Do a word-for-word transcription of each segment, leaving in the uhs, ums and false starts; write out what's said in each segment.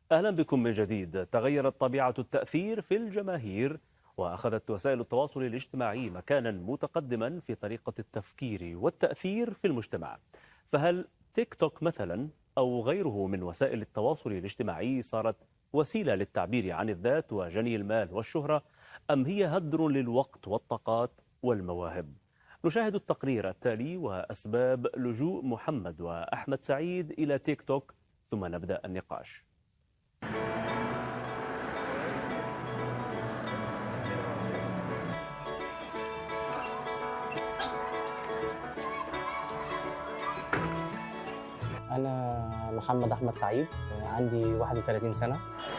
أهلا بكم من جديد. تغيرت طبيعة التأثير في الجماهير، وأخذت وسائل التواصل الاجتماعي مكانا متقدما في طريقة التفكير والتأثير في المجتمع. فهل تيك توك مثلا أو غيره من وسائل التواصل الاجتماعي صارت وسيلة للتعبير عن الذات وجني المال والشهرة، أم هي هدر للوقت والطاقات والمواهب؟ نشاهد التقرير التالي وأسباب لجوء محمد وأحمد سعيد إلى تيك توك، ثم نبدأ النقاش. أنا محمد أحمد سعيد، عندي واحد وثلاثين سنة.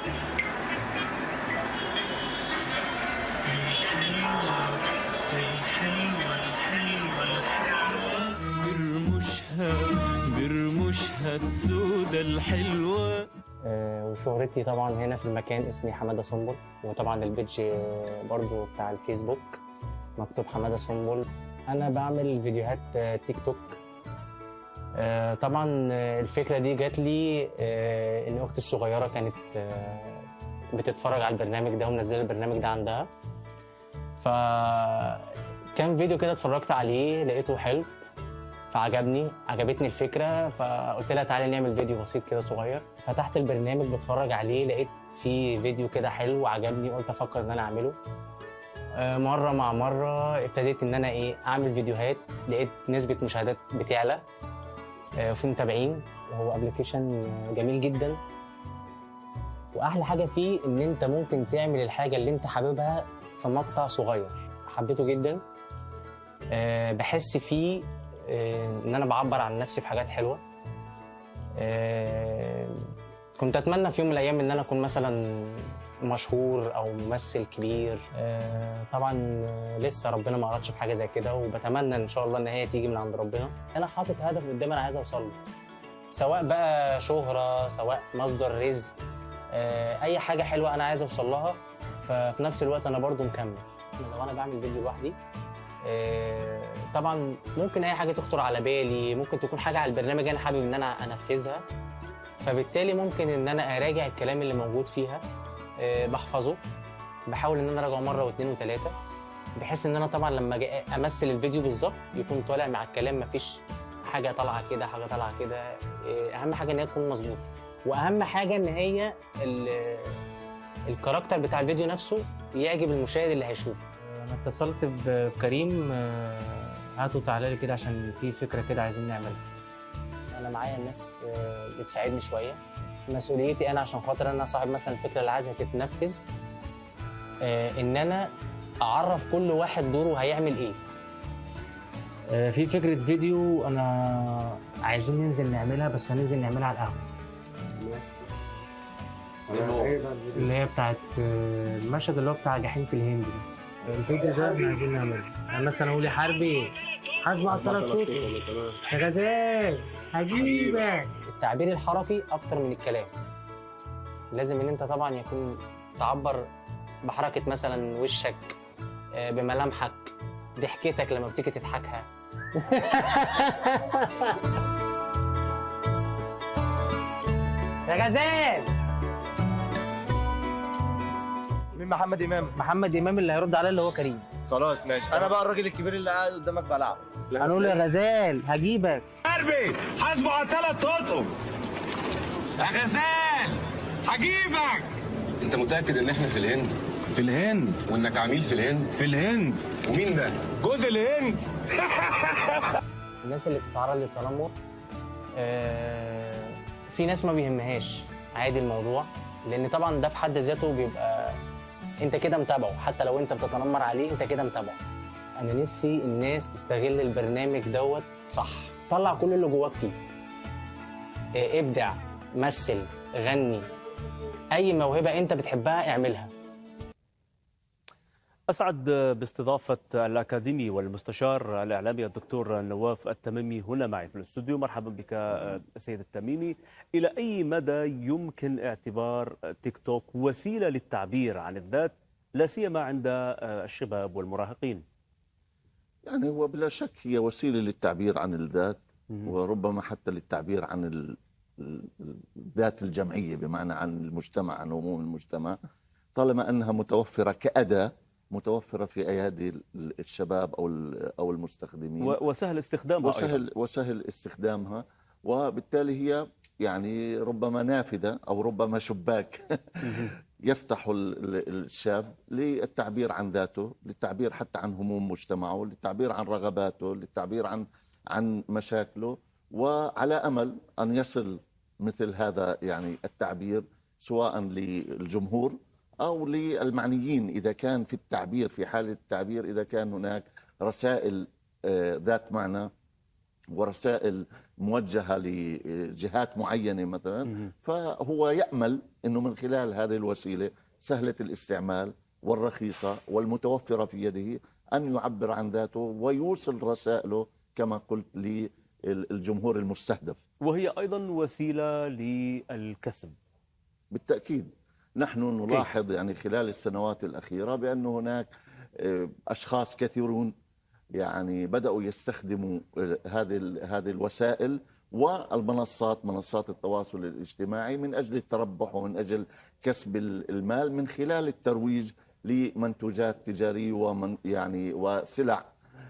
برمشها برمشها السودة الحلوة. آه، وشهرتي طبعا هنا في المكان اسمي حمادة سنبل، وطبعا البيدج آه، برضو بتاع الفيسبوك مكتوب حمادة سنبل. أنا بعمل فيديوهات آه، تيك توك. آه، طبعا آه، الفكرة دي جات لي آه، إن أختي الصغيرة كانت آه، بتتفرج على البرنامج ده ومنزلة البرنامج ده عندها، فكان فيديو كده اتفرجت عليه لقيته حلو فعجبني عجبتني الفكرة، فقلت لها تعالي نعمل فيديو بسيط كده صغير. فتحت البرنامج بتفرج عليه، لقيت فيه فيديو كده حلو وعجبني، قلت أفكر إن أنا أعمله. آه، مرة مع مرة ابتديت إن أنا إيه أعمل فيديوهات، لقيت نسبة مشاهدات بتعلى آه، وفي متابعين، وهو ابلكيشن جميل جدا. واحلى حاجه فيه ان انت ممكن تعمل الحاجه اللي انت حاببها في مقطع صغير. حبيته جدا. أه بحس فيه أه ان انا بعبر عن نفسي في حاجات حلوه. أه كنت اتمنى في يوم من الايام ان انا اكون مثلا مشهور او ممثل كبير. أه طبعا لسه ربنا ما اردش بحاجه زي كده، وبتمنى ان شاء الله ان هي تيجي من عند ربنا. انا حاطط هدف قدامي انا عايز اوصل له، سواء بقى شهره، سواء مصدر رزق، اي حاجه حلوه انا عايز اوصل لها. ففي نفس الوقت انا برضو مكمل. لو انا بعمل فيديو لوحدي طبعا ممكن اي حاجه تخطر على بالي، ممكن تكون حاجه على البرنامج انا حابب ان انا انفذها، فبالتالي ممكن ان انا اراجع الكلام اللي موجود فيها، بحفظه، بحاول ان انا اراجعه مره واثنين وثلاثه، بحيث ان انا طبعا لما اجي امثل الفيديو بالظبط يكون طالع مع الكلام، مفيش حاجه طالعه كده حاجه طالعه كده. اهم حاجه ان هي تكون مظبوطه، واهم حاجه ان هي الكاركتر بتاع الفيديو نفسه يعجب المشاهد اللي هيشوفه. انا اتصلت بكريم، هاتوا تعالى لي كده عشان في فكره كده عايزين نعملها. انا معايا الناس بتساعدني شويه. مسؤوليتي انا عشان خاطر انا صاحب مثلا الفكره اللي عايزها تتنفذ، ان انا اعرف كل واحد دوره هيعمل ايه. في فكره فيديو انا عايزين ننزل نعملها، بس هننزل نعملها على القهوه اللي هي بتاعت المشهد اللي هو بتاع جحيم في الهند. الفيديو ده احنا عايزين نعمله، يعني مثلا اقول يا حربي حاسب على الثلاث صوت يا غزال هجيبك. التعبير الحركي اكتر من الكلام. لازم ان انت طبعا يكون تعبر بحركه مثلا وشك، بملامحك، ضحكتك لما بتيجي تضحكها. يا غزال. مين؟ محمد امام. محمد امام اللي هيرد عليا اللي هو كريم. خلاص ماشي، انا بقى الراجل الكبير اللي قاعد قدامك بلعب. هنقول يا غزال هجيبك. حربي حاسبوا على ثلاث قطب. يا غزال هجيبك. انت متاكد ان احنا في الهند؟ في الهند. وانك عميل في الهند؟ في الهند. ومين ده؟ جوز الهند. الناس اللي بتتعرض للتنمر، آه في ناس ما بيهمهاش عادي الموضوع، لان طبعا ده في حد ذاته بيبقى انت كده متابعه، حتى لو انت بتتنمر عليه انت كده متابعه. انا نفسي الناس تستغل البرنامج دوت صح، طلع كل اللي جواك فيه. آه ابدع، مثل، غني، اي موهبه انت بتحبها اعملها. أسعد باستضافة الأكاديمي والمستشار الإعلامي الدكتور نواف التميمي هنا معي في الاستوديو. مرحبا بك سيد التميمي. إلى أي مدى يمكن اعتبار تيك توك وسيلة للتعبير عن الذات، لا سيما عند الشباب والمراهقين؟ يعني هو بلا شك هي وسيلة للتعبير عن الذات، وربما حتى للتعبير عن ذات الجمعية، بمعنى عن المجتمع، عن عموم المجتمع، طالما أنها متوفرة كأداة متوفرة في أيادي الشباب أو أو المستخدمين، وسهل استخدامها وسهل أيضا. وسهل استخدامها، وبالتالي هي يعني ربما نافذة أو ربما شباك يفتح الشاب للتعبير عن ذاته، للتعبير حتى عن هموم مجتمعه، للتعبير عن رغباته، للتعبير عن عن مشاكله، وعلى أمل أن يصل مثل هذا يعني التعبير سواء للجمهور أو للمعنيين، إذا كان في التعبير، في حالة التعبير إذا كان هناك رسائل ذات معنى ورسائل موجهة لجهات معينة مثلا، فهو يأمل أنه من خلال هذه الوسيلة سهلة الاستعمال والرخيصة والمتوفرة في يده أن يعبر عن ذاته ويوصل رسائله كما قلت للجمهور المستهدف. وهي أيضا وسيلة للكسب. بالتأكيد نحن نلاحظ يعني خلال السنوات الأخيرة بأن هناك أشخاص كثيرون يعني بدأوا يستخدموا هذه هذه الوسائل والمنصات، منصات التواصل الاجتماعي، من أجل التربح ومن أجل كسب المال من خلال الترويج لمنتوجات تجارية ومن يعني وسلع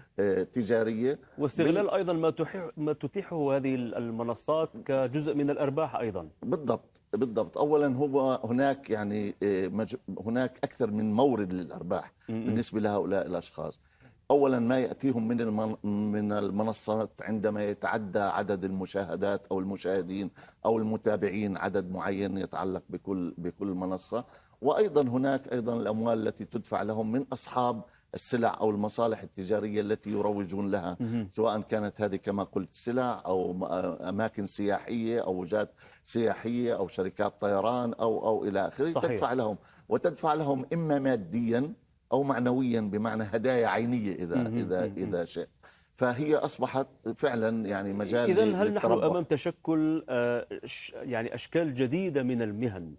تجارية، واستغلال أيضا ما ما تتيحه هذه المنصات كجزء من الأرباح أيضا. بالضبط بالضبط. أولا هو هناك يعني هناك أكثر من مورد للأرباح بالنسبة لهؤلاء الأشخاص. أولا ما يأتيهم من من المنصات عندما يتعدى عدد المشاهدات أو المشاهدين أو المتابعين عدد معين يتعلق بكل بكل منصة، وأيضا هناك أيضا الأموال التي تدفع لهم من أصحاب السلع أو المصالح التجارية التي يروجون لها، سواء كانت هذه كما قلت سلع أو أماكن سياحية أو وجهات سياحية أو شركات طيران أو أو إلى آخره، تدفع لهم وتدفع لهم إما ماديا أو معنويا بمعنى هدايا عينية إذا إذا إذا شئت. فهي أصبحت فعلا يعني مجال. إذن هل نحن أمام تشكل يعني أشكال جديدة من المهن؟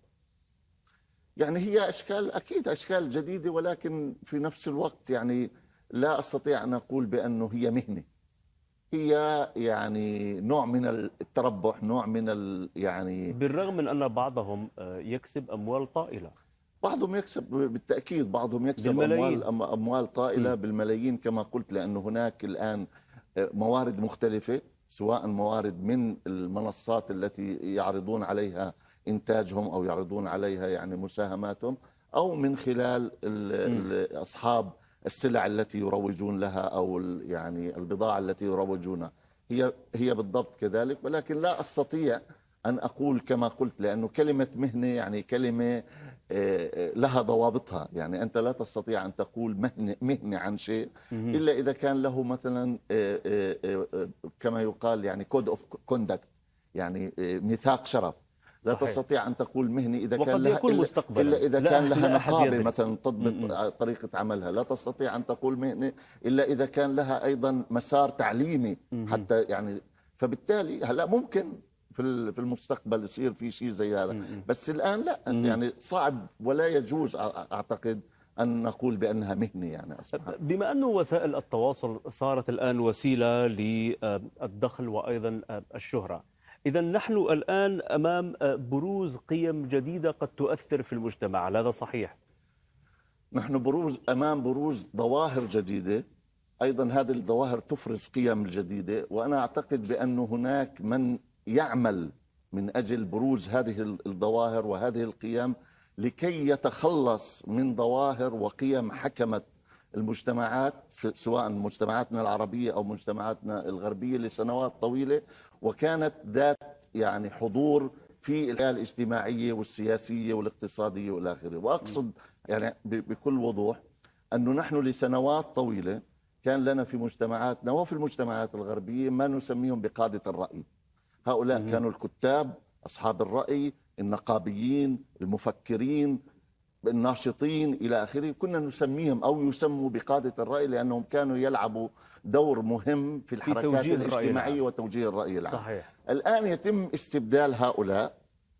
يعني هي أشكال أكيد أشكال جديدة، ولكن في نفس الوقت يعني لا أستطيع أن أقول بأنه هي مهنة. هي يعني نوع من التربح، نوع من ال يعني بالرغم من أن بعضهم يكسب أموال طائلة. بعضهم يكسب بالتأكيد، بعضهم يكسب أموال أموال طائلة بالملايين كما قلت، لأنه هناك الآن موارد مختلفة، سواء موارد من المنصات التي يعرضون عليها إنتاجهم أو يعرضون عليها يعني مساهماتهم، أو من خلال أصحاب السلع التي يروجون لها أو يعني البضاعة التي يروجونها. هي هي بالضبط كذلك، ولكن لا أستطيع أن أقول كما قلت، لأنه كلمة مهنة يعني كلمة لها ضوابطها. يعني أنت لا تستطيع أن تقول مهنة, مهنة عن شيء إلا إذا كان له مثلا كما يقال يعني كود اوف كوندكت، يعني ميثاق شرف. لا صحيح. تستطيع أن تقول مهنة إذا كان لها إلا, إلا إذا كان لها نقابة مثلا تضبط طريقة عملها. لا تستطيع أن تقول مهنة إلا إذا كان لها أيضا مسار تعليمي حتى يعني. فبالتالي هلا ممكن في في المستقبل يصير في شيء زي هذا، بس الآن لا، يعني صعب ولا يجوز أعتقد أن نقول بأنها مهنة يعني أصبحت. بما أن وسائل التواصل صارت الآن وسيلة للدخل وأيضا الشهرة، إذا نحن الآن أمام بروز قيم جديدة قد تؤثر في المجتمع، هذا صحيح؟ نحن بروز أمام بروز ظواهر جديدة، أيضا هذه الظواهر تفرز قيم جديدة، وأنا أعتقد بأن هناك من يعمل من أجل بروز هذه الظواهر وهذه القيم لكي يتخلص من ظواهر وقيم حكمت المجتمعات، سواء مجتمعاتنا العربية أو مجتمعاتنا الغربية لسنوات طويلة، وكانت ذات يعني حضور في الحياة الاجتماعية والسياسية والاقتصادية والى آخره. وأقصد يعني بكل وضوح أنه نحن لسنوات طويلة كان لنا في مجتمعاتنا وفي المجتمعات الغربية ما نسميهم بقادة الرأي. هؤلاء كانوا الكتاب، أصحاب الرأي، النقابيين، المفكرين، الناشطين إلى آخره. كنا نسميهم أو يسموا بقادة الرأي لأنهم كانوا يلعبوا دور مهم في الحركات في الاجتماعية وتوجيه الرأي العام. صحيح. الآن يتم استبدال هؤلاء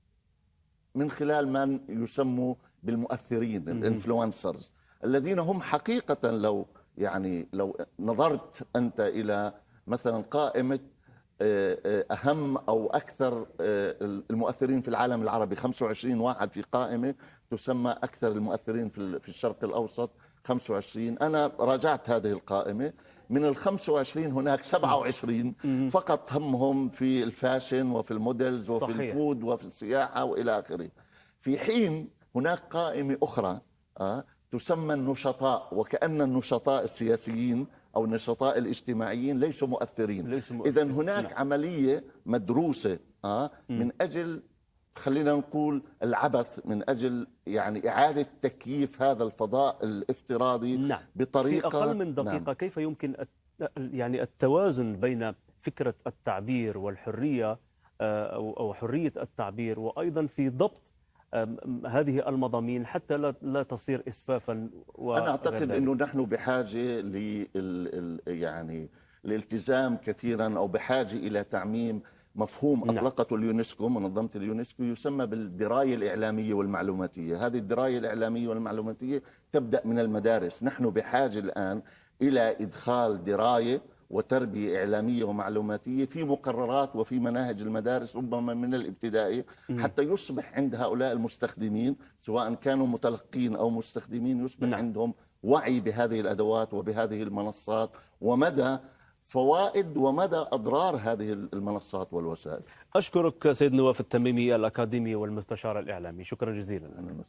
من خلال من يسموا بالمؤثرين، الانفلونسرز، الذين هم حقيقة لو يعني لو نظرت أنت إلى مثلا قائمة أهم أو أكثر المؤثرين في العالم العربي، خمسة وعشرين واحد في قائمة تسمى أكثر المؤثرين في الشرق الأوسط خمسة وعشرين. أنا راجعت هذه القائمة، من ال خمسة وعشرين هناك سبعة وعشرين فقط همهم في الفاشن وفي الموديلز وفي صحيح. الفود وفي السياحة وإلى آخره، في حين هناك قائمة أخرى آه تسمى النشطاء، وكأن النشطاء السياسيين أو النشطاء الاجتماعيين ليسوا مؤثرين. إذن هناك نعم. عملية مدروسة آه من أجل خلينا نقول العبث، من أجل يعني إعادة تكييف هذا الفضاء الافتراضي نعم. بطريقة في أقل من دقيقة نعم. كيف يمكن يعني التوازن بين فكرة التعبير والحرية أو حرية التعبير، وأيضا في ضبط هذه المضامين حتى لا لا تصير إسفافا؟ أنا أعتقد أنه نحن بحاجة ل يعني الالتزام كثيرا، أو بحاجة إلى تعميم مفهوم أطلقته اليونسكو، منظمة اليونسكو، يسمى بالدراية الإعلامية والمعلوماتية. هذه الدراية الإعلامية والمعلوماتية تبدأ من المدارس. نحن بحاجة الآن إلى إدخال دراية وتربية إعلامية ومعلوماتية في مقررات وفي مناهج المدارس، ربما من الابتدائي، حتى يصبح عند هؤلاء المستخدمين سواء كانوا متلقين أو مستخدمين يصبح نعم. عندهم وعي بهذه الأدوات وبهذه المنصات، ومدى فوائد ومدى أضرار هذه المنصات والوسائل. أشكرك سيد نواف التميمي، الأكاديمي والمستشار الإعلامي، شكرا جزيلا.